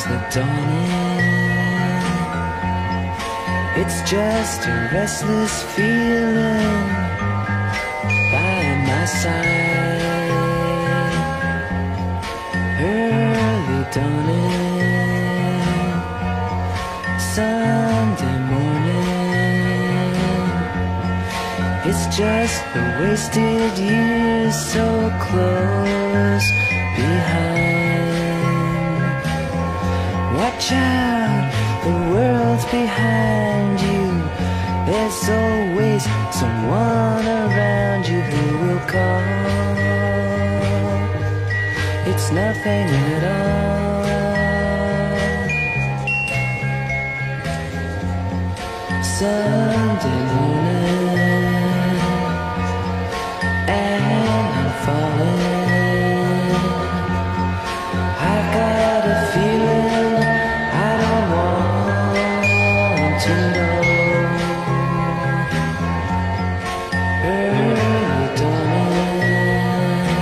the dawning. It's just a restless feeling by my side. Early dawning, Sunday morning. It's just the wasted years so close behind. Watch out, the world's behind you. There's always someone around you who will call. It's nothing at all. Sunday morning, and I'm falling. I've got a feeling I don't want to know. Early dawning,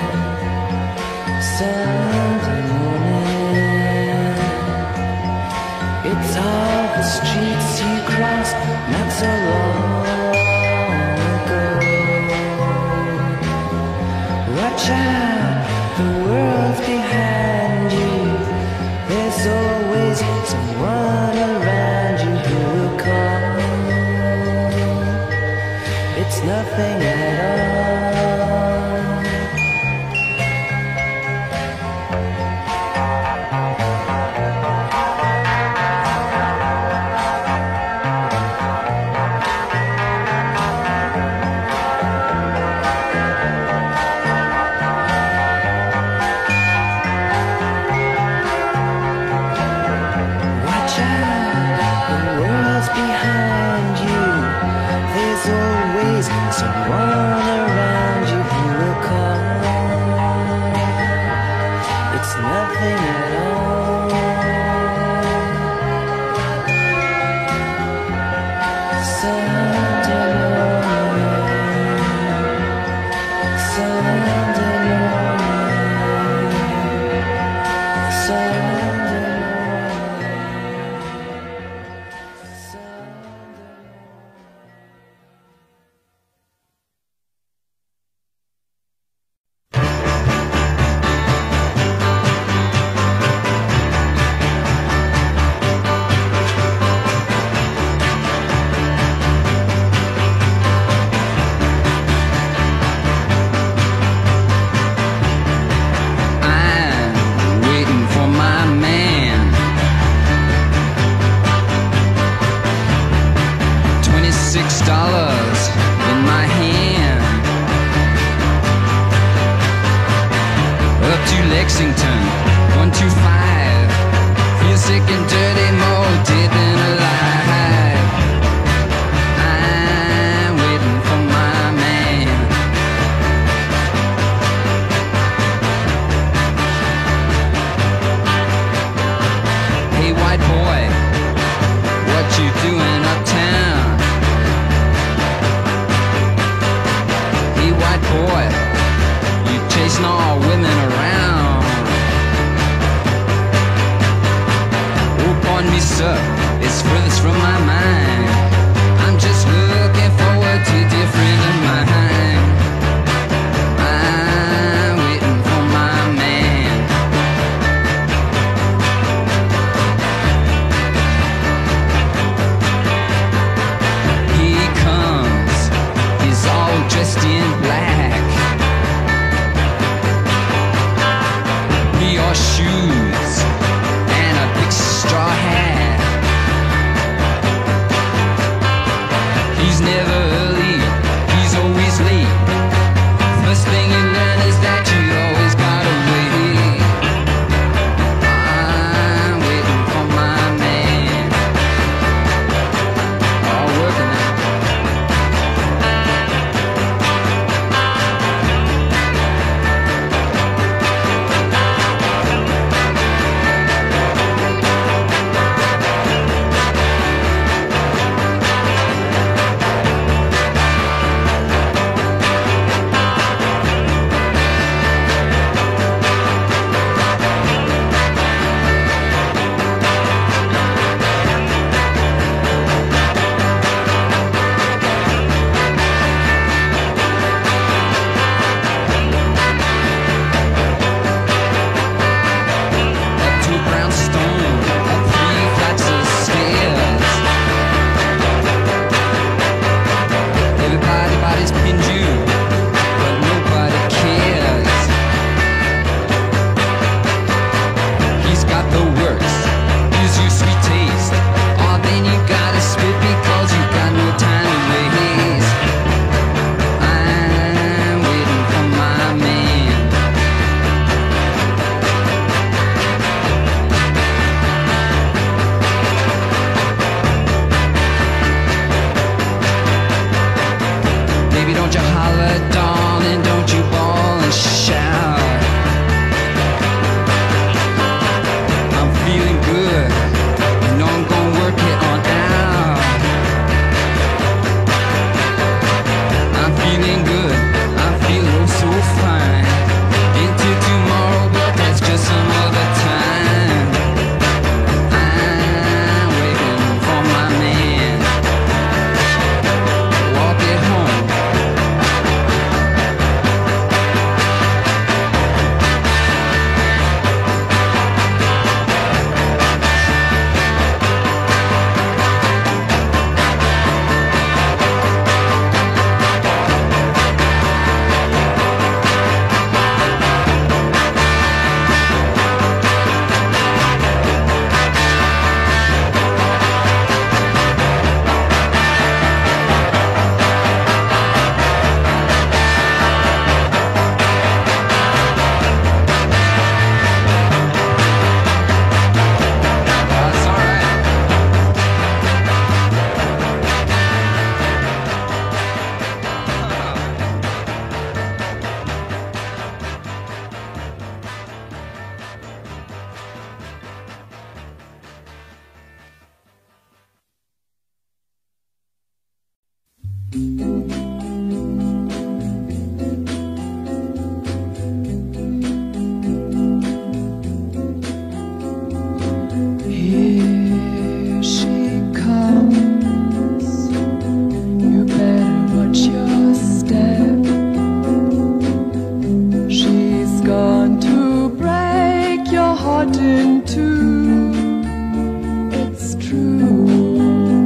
Sunday morning. It's all the streets you crossed not so long ago. Watch out, the world's behind you. There's always someone around you who will call. It's nothing at all. Watch out, the world's behind you. There's always someone around you who will call. It's nothing at all. Sunday morning, Sunday morning, Sunday morning, Sunday I'm waiting for my man. $26 in my hand. Up to Lexington, 125. Feel sick and dirty, more dead than alive. I'm waiting for my man. Hey white boy, what you doing uptown? Hey white boy, you chasing all women around. Oh pardon me sir, it's furthest from my mind. I'm just looking forward to a dear friend of mine. I'm waiting for my man. He comes, he's all dressed in black. He wore shoes and a big straw hat. Here she comes, you better watch your step. She's gone to break your heart in two. It's true,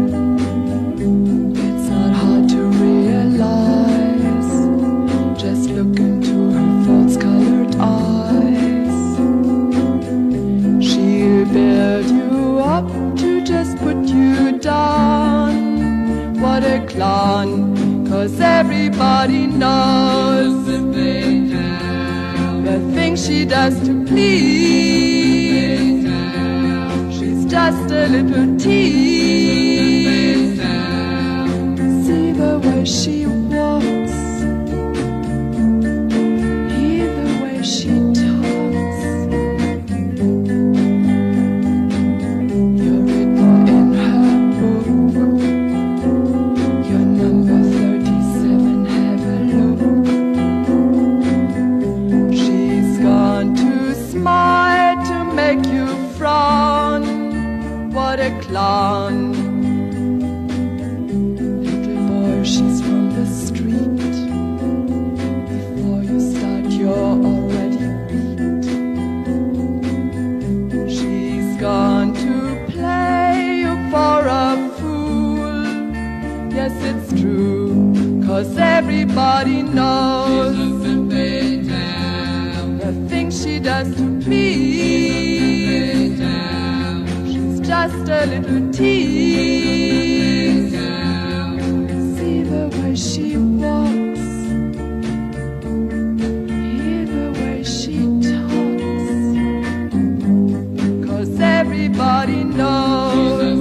it's not hard to realize. Just look into her false-colored eyes. She'll build you up to just put you down. What a clown, 'cause everybody knows the things she does to please. She's just a little tease. See the way she walks, hear the way she talks. You're written in her book. You're number 37, have a look. She's gone to smile to make you frown. What a clown. Little boy, she's from the street. Before you start, you're already beat. She's gone to play you for a fool. Yes, it's true, 'cause everybody knows the things she does to please. She's just a little tease. See the way she walks, hear the way she talks. 'Cause everybody knows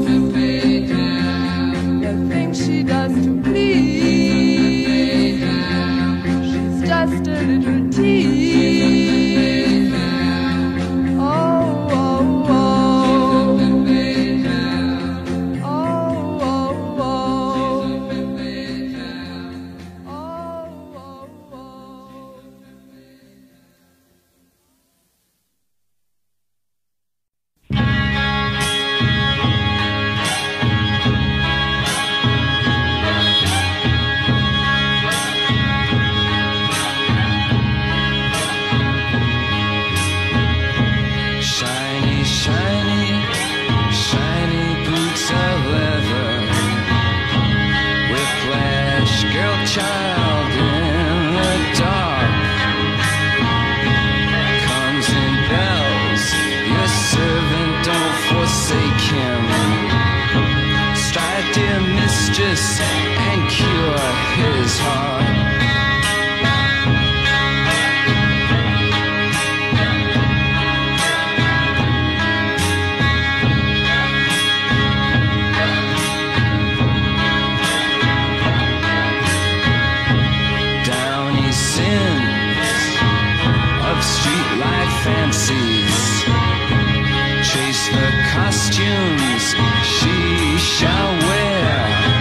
the things she does to please. She's just a little tease. Oh, oh, oh. Oh, oh, oh. Oh, oh, oh. Shiny, shiny, shiny boots of leather. Whiplash, girl child in the dark. Comes in bells, your servant, don't forsake him. Strike, dear mistress, and cure his heart. Downy sins of street life fancies. Chase the costumes she shall wear.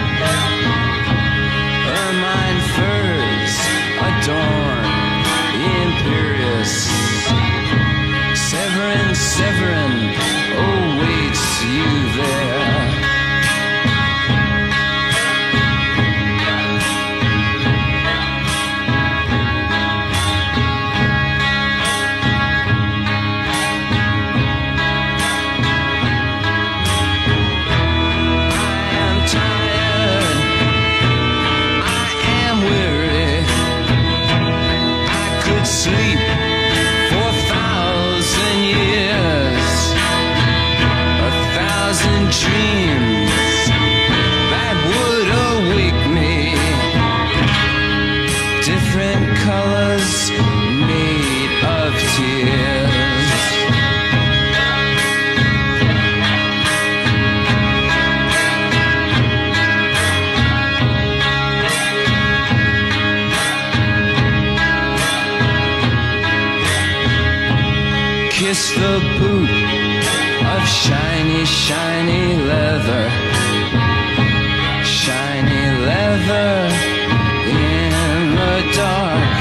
Ermine furs adorn the imperious. Severin, Severin awaits you there. Sleep for 1,000 years, 1,000 dreams that would awake me. Different colors made of tears. Kiss the boot of shiny, shiny leather. Shiny leather. together in the dark.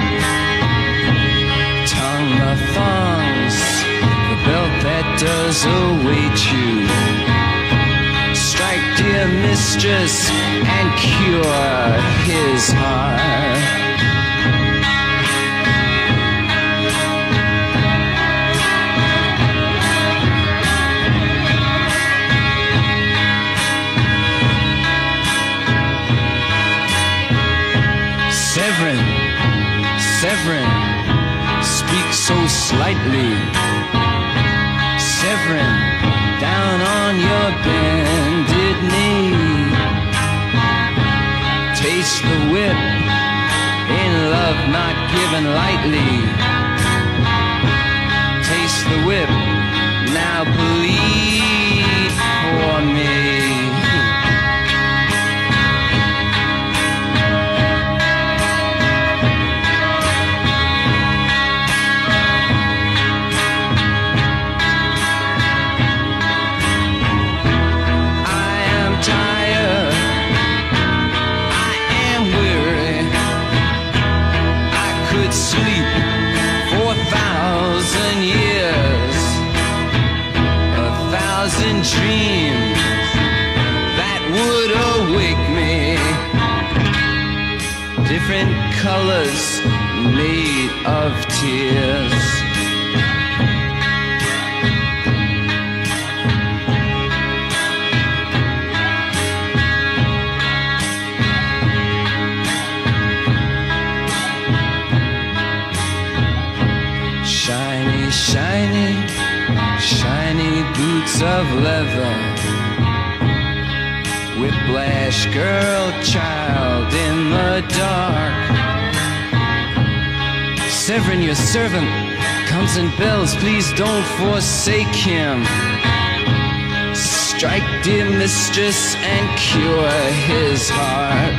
Tongue the thongs, the belt that does await you. Strike, dear mistress, and cure his heart. Severin, Severin, speak so slightly. Severin, down on your bended knee. Taste the whip, in love not given lightly. Taste the whip, now bleed for me. Sleep for 1,000 years, 1,000 dreams that would awake me. Different colors made of tears. Shiny, shiny, shiny boots of leather. Whiplash girl, child in the dark. Severin, your servant, comes and bells. Please don't forsake him. Strike, dear mistress, and cure his heart.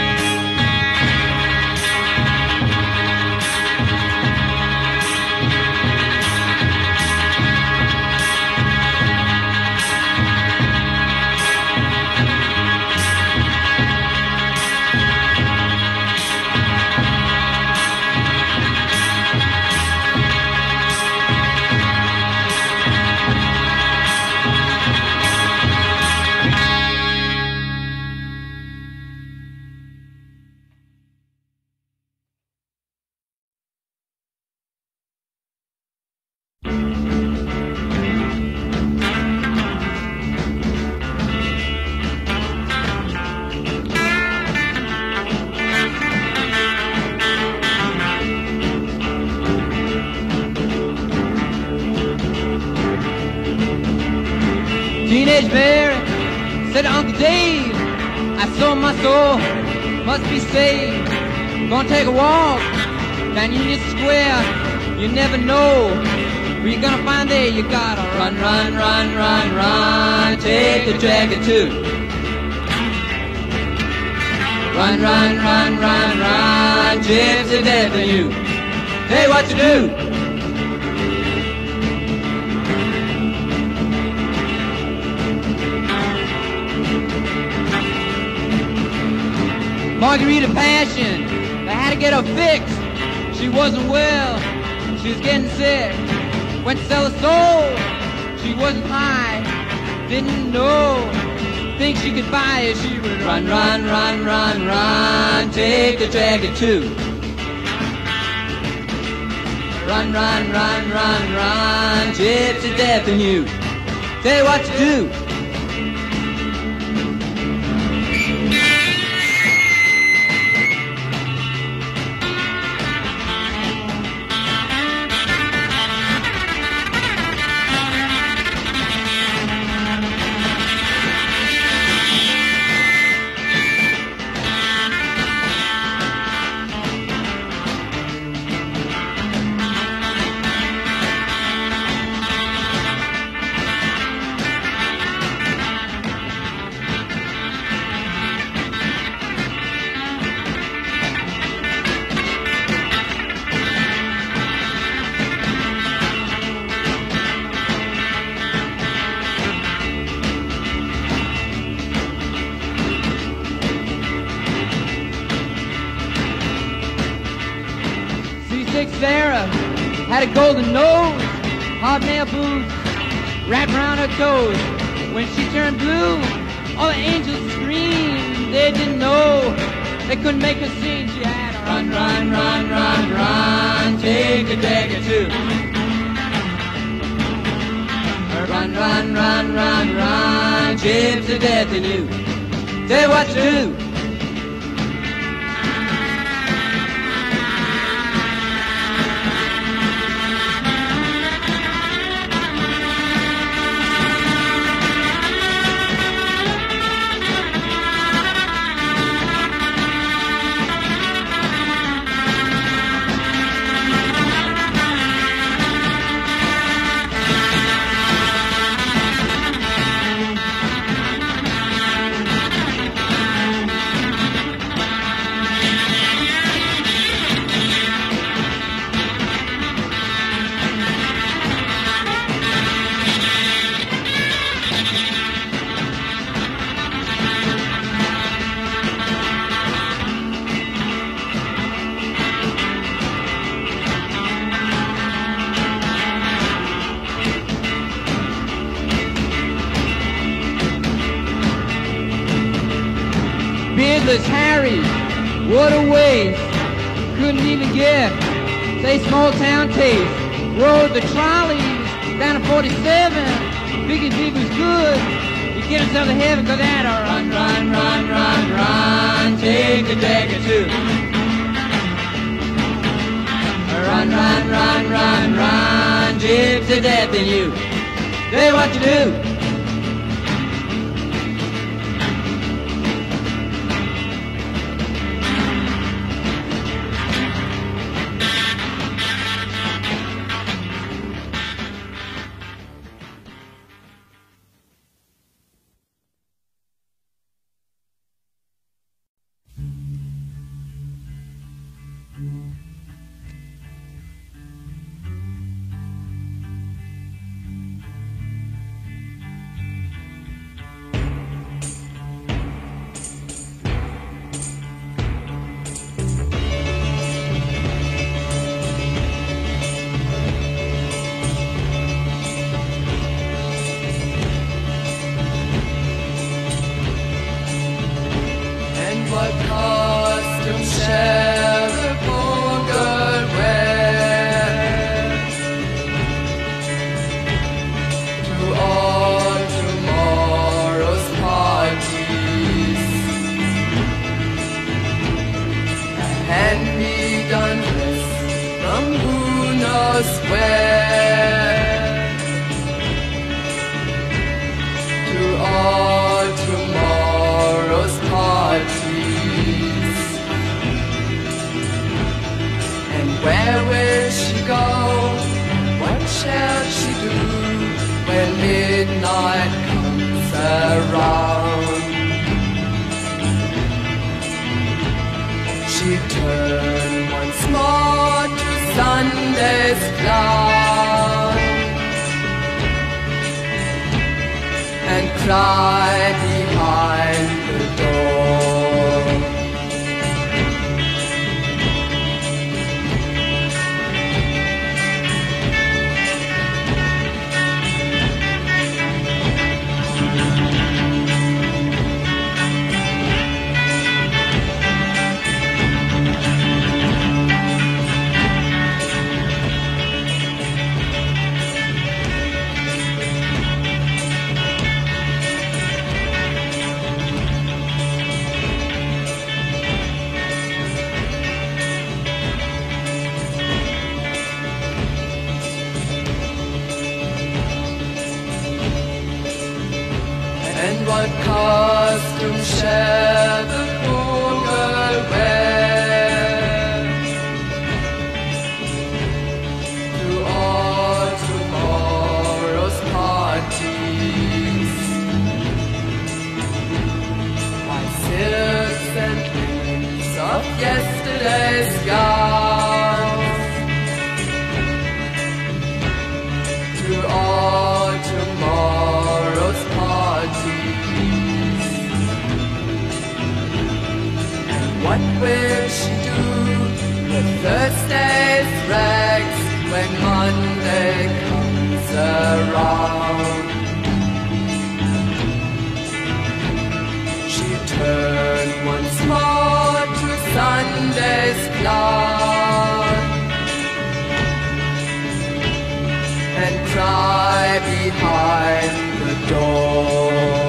Teenage Mary said to Uncle Dave, I sold my soul, must be saved. Gonna take a walk down Union Square. You never know where you're gonna find there. You gotta run, run, run, run, run. Take the jacket too. Run, run, run, run, run. Gypsy death in you. Hey, what you do? Margarita Passion, they had to get her fixed. She wasn't well, she was getting sick. Went to sell her soul, she wasn't high. Didn't know things she could buy if she would run, run, run, run, run. Take the jacket too. Run, run, run, run, run. Gypsy death in you. Tell you what to do. had a golden nose, hobnail boots wrapped around her toes. When she turned blue, all the angels screamed. They didn't know, they couldn't make her sing. She had a run, run, run, run, run, take a dagger too. Run, run, run, run, run, chips to death in you. Tell you what to do. Beardless Harry, what a waste. Couldn't even get, say, small town taste. Rode the trolleys down to 47. Figured he was good. He'd get himself to heaven, cause that run, run, run, run, run, take a dagger too. Run, run, run, run, run, gypsy death in you. Tell you what to do. Where will she go? What shall she do when midnight comes around? She turned once more to Sunday's cloud and cried behind the door. And what costume shall the poor girl wear to all tomorrow's parties? Why, silks and linens of yesterday's gowns to all tomorrow's parties. What will she do with Thursday's rags when Monday comes around. She turned once more to Sunday's cloud and cry behind the door.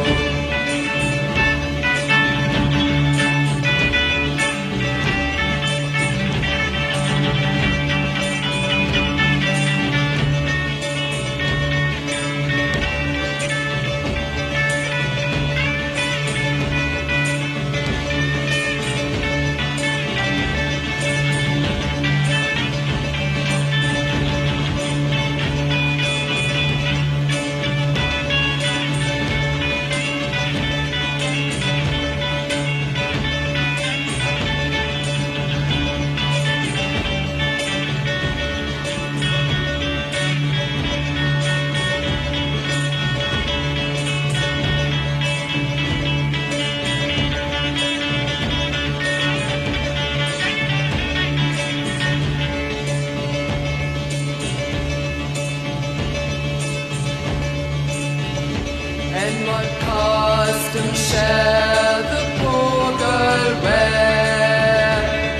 And what costume shall the poor girl wear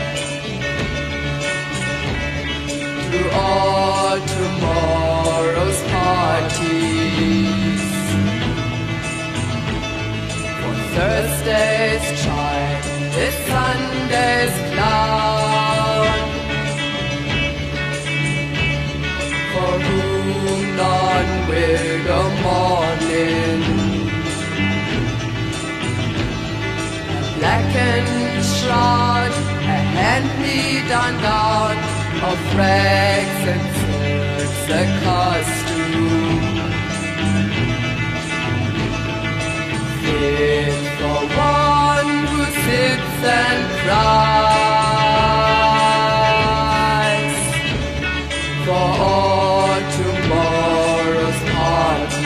to all tomorrow's parties? For Thursday's child is Sunday's clown, for whom none will go mourning. Blackened shroud, a hand-me-down gown of rags and silks, a costume fit for one who sits and cries for all tomorrow's parties.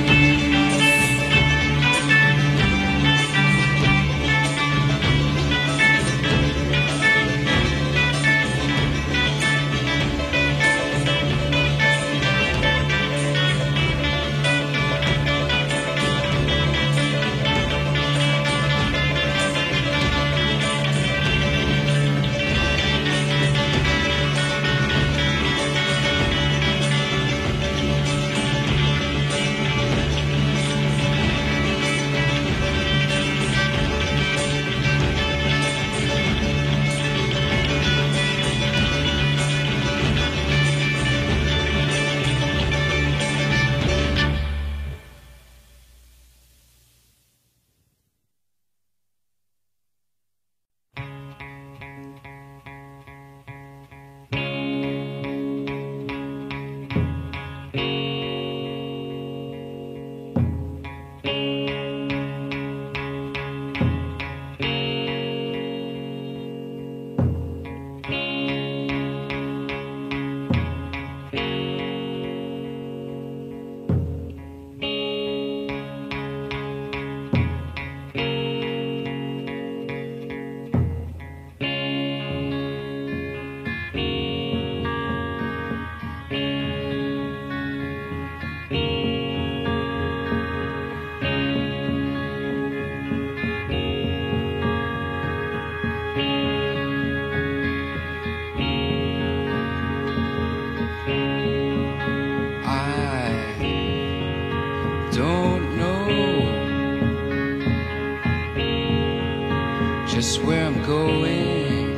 Just where I'm going,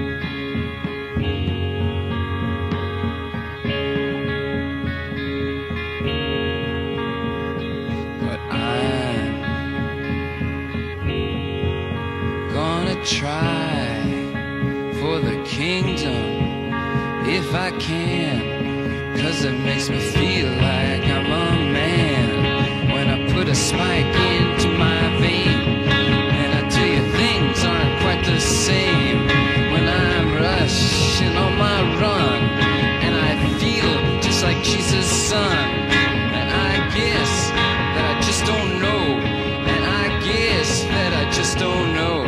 but I'm gonna try for the kingdom if I can, 'cause it makes me feel like I'm a man when I put a spike into my vein. Things aren't quite the same when I'm rushing on my run, and I feel just like Jesus' son. And I guess that I just don't know, and I guess that I just don't know.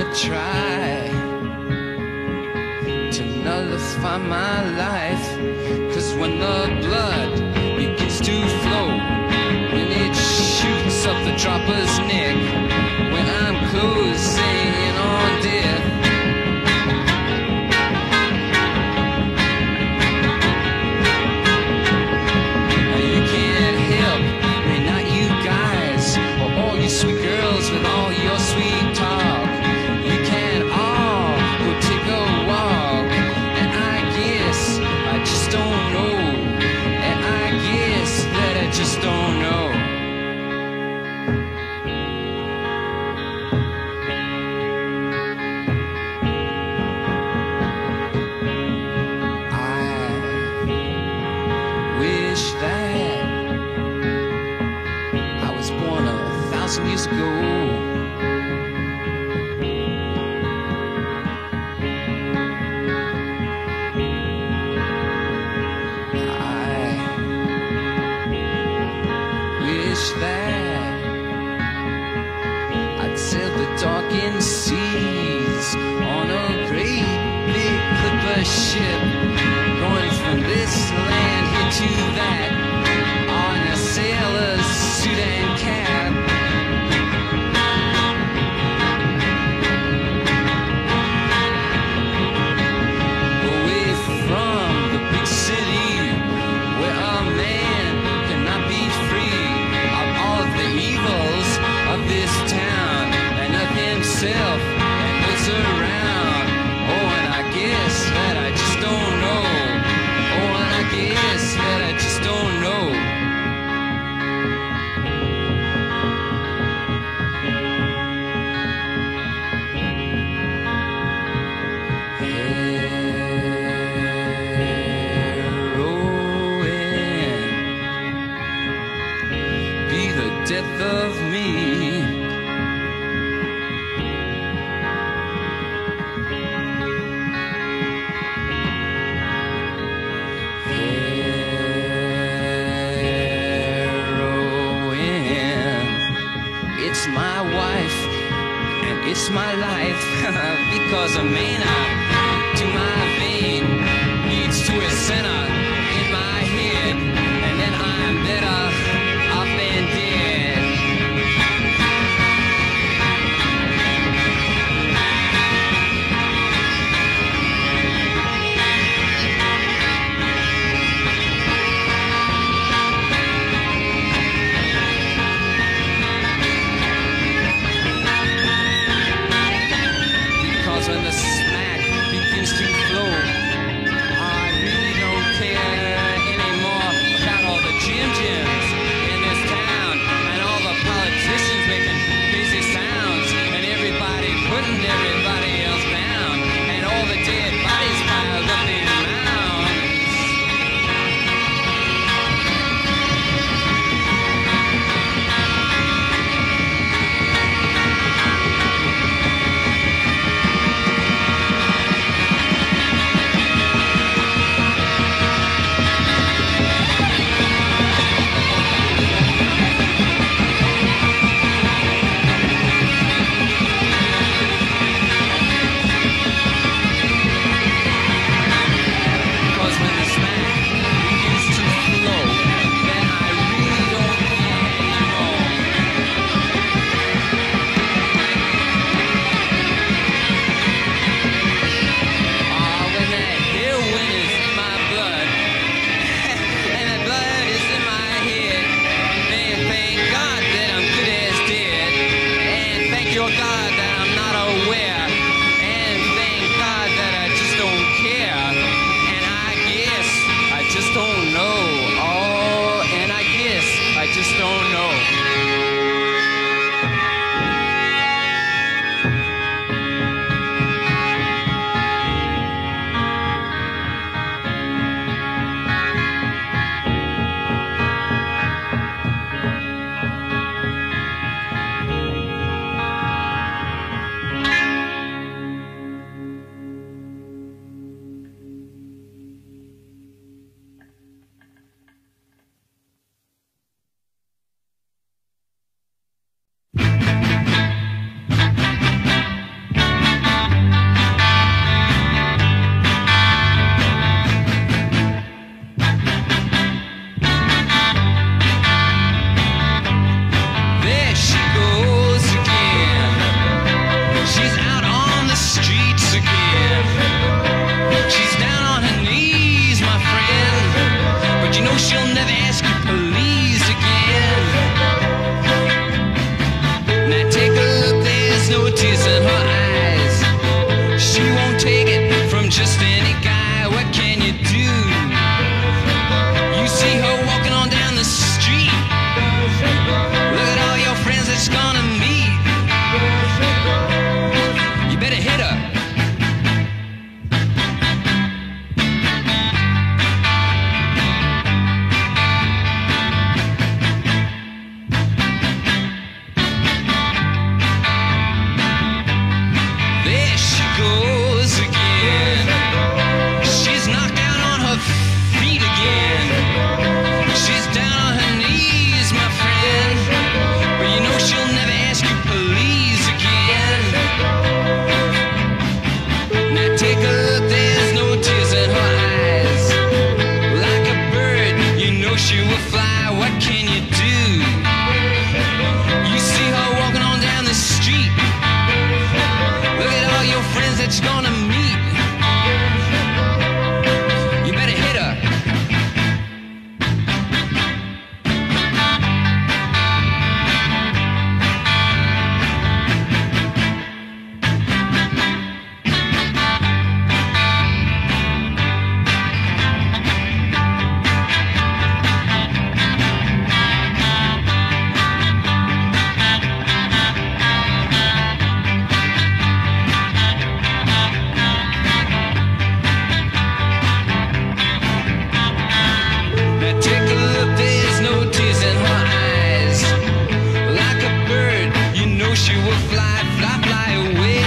try to nullify my life. 'Cause when the blood begins to flow, when it shoots up the dropper's neck, when I'm closing in on death, you can't help me, not you guys, or all you sweet girls with all your sweet talk. You can all go take a walk, and I guess I just don't know, and I guess that I just don't know. Wish that I was born 1,000 years ago. I wish that I'd sail the darkened seas on a great big clipper ship, going from this land here to that, on a sailor's suit and cap. Away from the big city, where a man cannot be free of all of the evils of this town, and of himself and those around. Oh, and I guess that I just don't know. Oh, and I guess that I just don't know. Heroin be the death of me. It's my wife and it's my life, because a mana to my vein leads to a center in my head, and then I'm better off than dead. When the smack begins to flow, I really don't care she'll never ask you please again. Now take a look, there's no tears in her eyes. She won't take it from just any guy. What can you do? You see her walking on down the street. Look at all your friends that she's gonna meet. You better hit her. There she goes again. She's knocked down on her feet again. She's down on her knees, my friend. But you know she'll never ask you please again. Now take a look, there's no tears in her eyes. Like a bird, you know she will fly. What can you do? You see her walking on down the street. Look at all your friends that you're gonna meet. You better hit her. Now take a look, there's no tears in her eyes. Like a bird, you know she will fly, fly, fly away.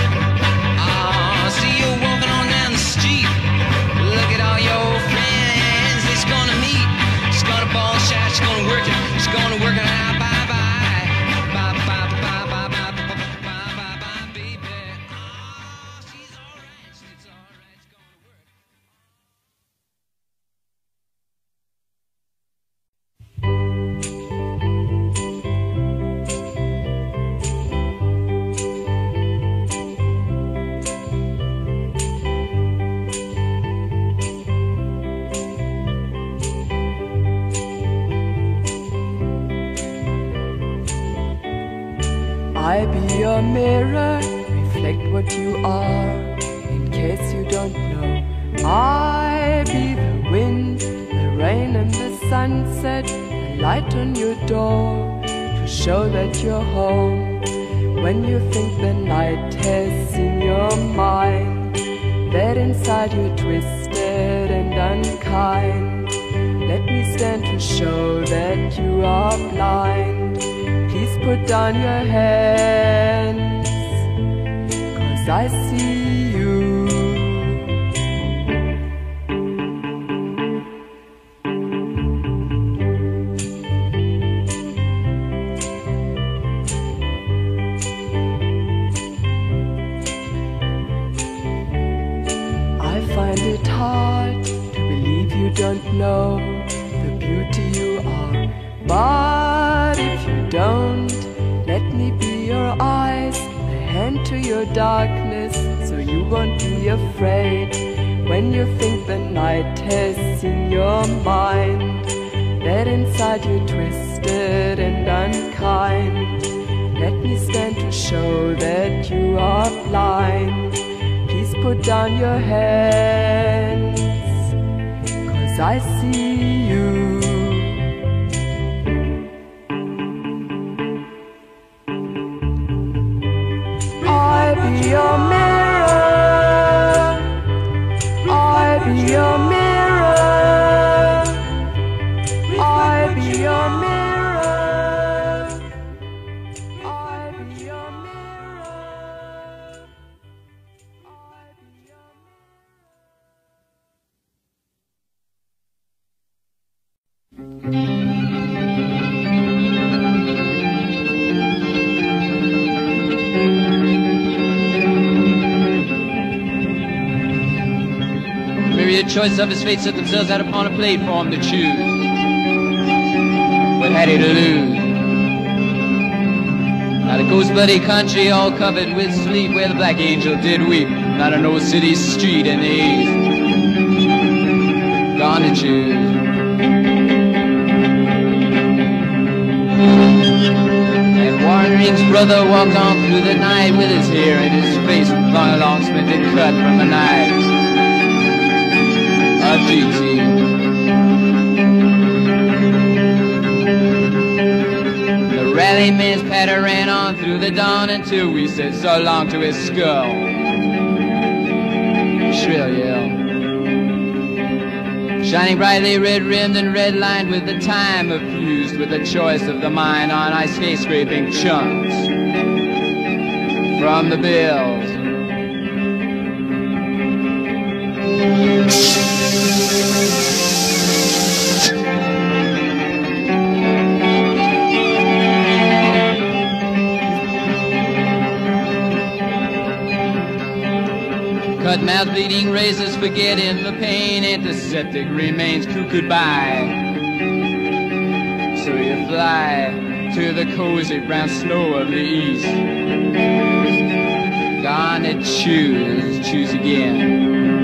See you walking on down the street. Look at all your friends that she's gonna meet. She's gonna ball shot, she's gonna work it. She's gonna work it out, bye bye. Bye bye bye bye bye bye bye bye bye baby. She's alright, she's alright, she's gonna work. I be your mirror, reflect what you are. In case you don't know, I be the wind, the rain and the sunset, the light on your door to show that you're home. When you think the night has seen your mind, that inside you're twisted and unkind, let me stand to show that you are blind. Please put down your hands, 'cause I see you. I find it hard to believe you don't know the beauty you are. But if you don't, let me be your eyes, the hand to your darkness, so you won't be afraid. When you think the night has seen your mind, that inside you're twisted and unkind, let me stand to show that you are blind. Please put down your hands, 'cause I see you. I be your mirror, I be your mirror, I be your mirror, I be your mirror, I be your Maybe the choice of his fate set themselves out upon a plate for him to choose. What had he to lose? Not a ghost-bloody country all covered with sleep, where the black angel did weep. Not an old city street in the east. Gone to choose. brother walked on through the night with his hair in his face, long spent and cut from a knife. A GT. The rallyman's patter ran on through the dawn until we said so long to his skull. Shrill yell. Shining brightly red-rimmed and red-lined with the time effused with the choice of the mind on ice skate-scraping chunks from the bills. Cut mouth bleeding razors, forgetting the pain, antiseptic remains cuckooed by. So you fly to the cozy brown snow of the east. Gone to choose again.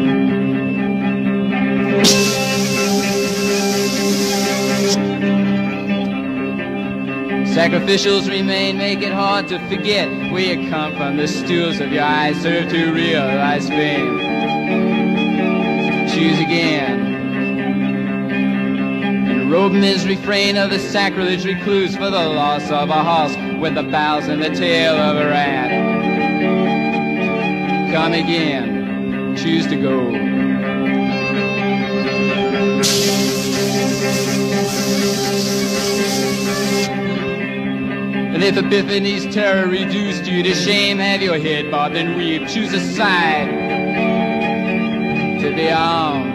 Sacrificials remain, make it hard to forget where you come from. The stools of your eyes serve to realize fame. Choose again. And robe his refrain of the sacrilege recluse for the loss of a horse with the bowels and the tail of a rat. Come again. Choose to go. And if Epiphany's terror reduced you to shame, have your head bobbed and weep. Choose a side to be on.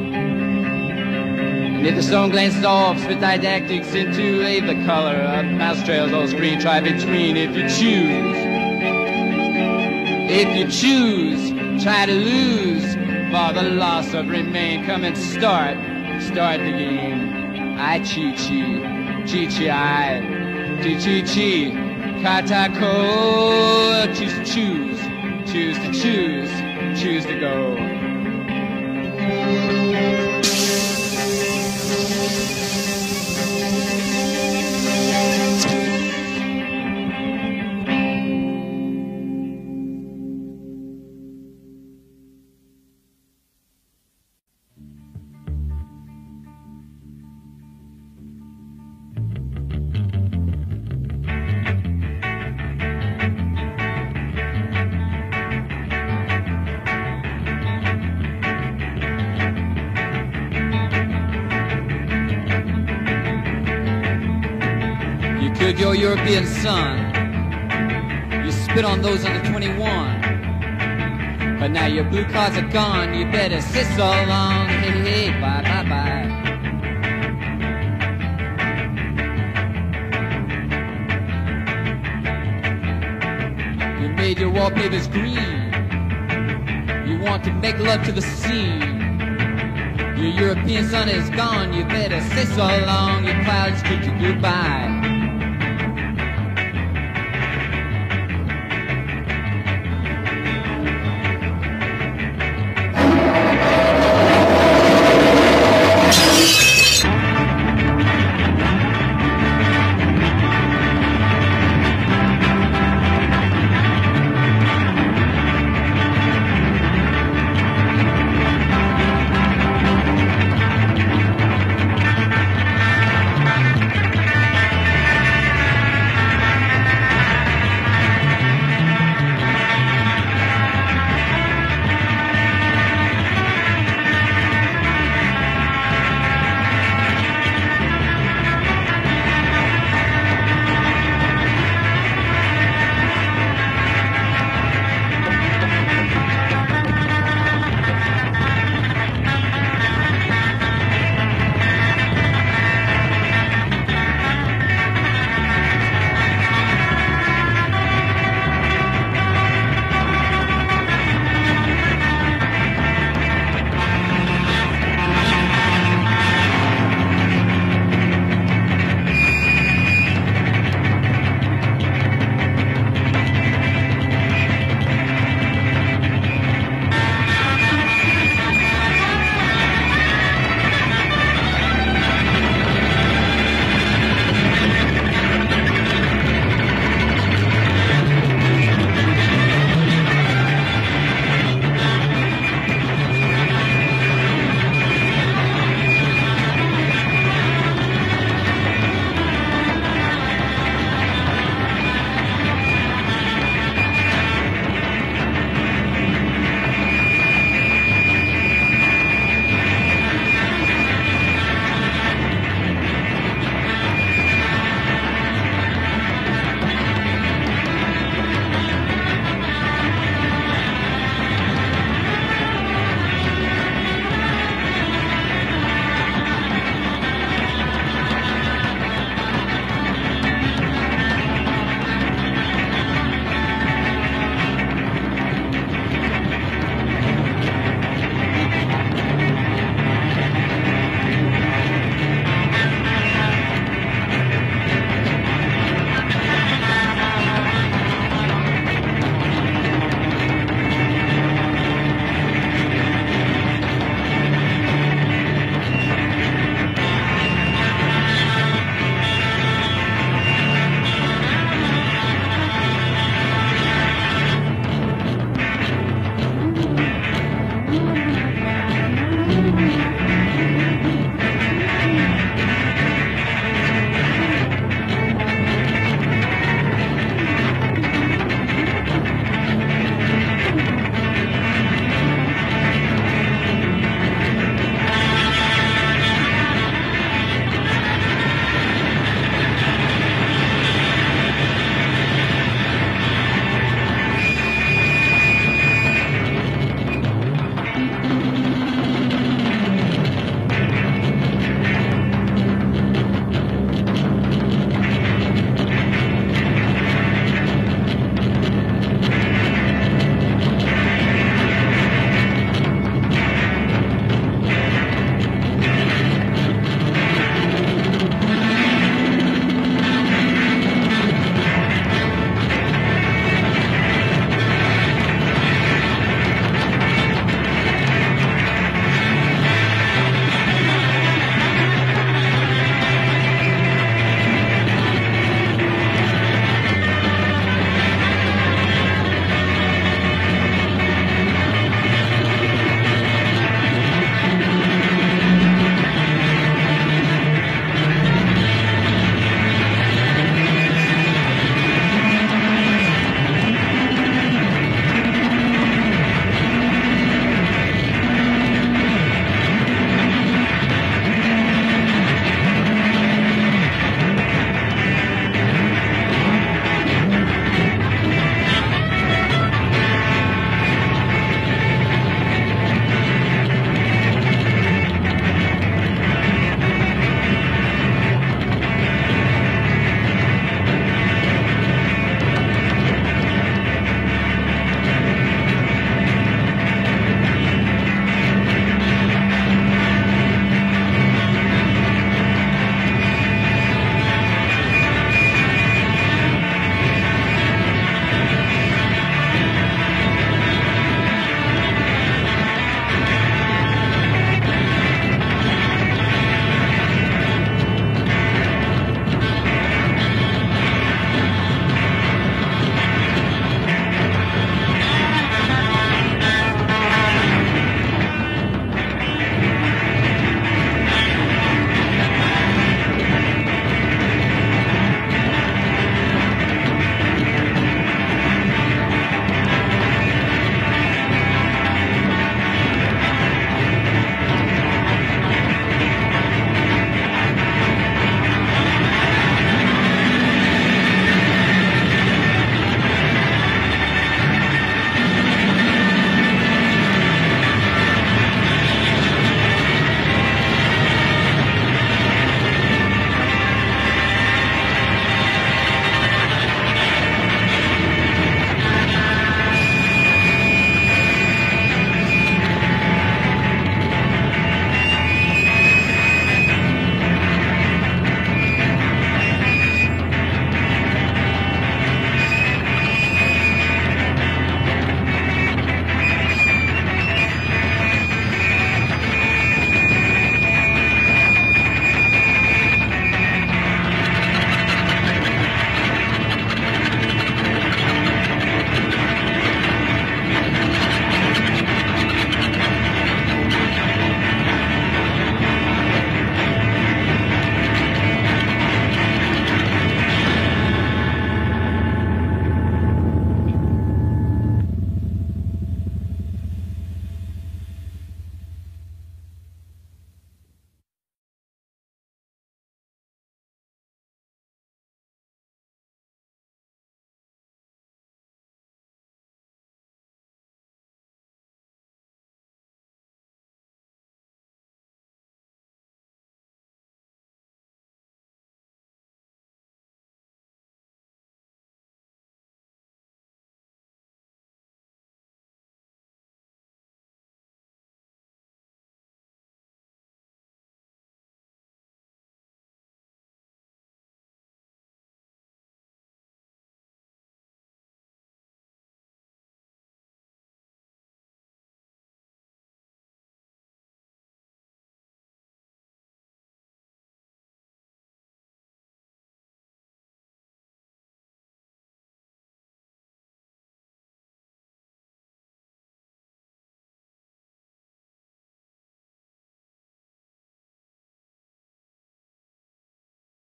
And if the stone glances off, spit didactics into leave the color of mouse trails on screen. Try between if you choose. If you choose, try to lose for the loss of remain. Come and start the game. I chi-chi, chi-chi-I. Chi-chi-chi, katako, choose to choose to go. Could your European son, you spit on those under 21, but now your blue cards are gone, you better sit so long, hey, hey, bye, bye, bye. You made your wallpapers green, you want to make love to the scene. Your European son is gone, you better sit so long, your clouds kick you goodbye.